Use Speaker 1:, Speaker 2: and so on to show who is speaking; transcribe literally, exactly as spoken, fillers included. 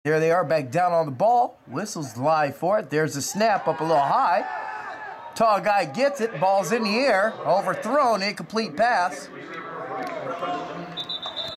Speaker 1: There they are back down on the ball. Whistles live for it. There's a snap up a little high. Tall guy gets it. Ball's in the air. Overthrown. Incomplete pass.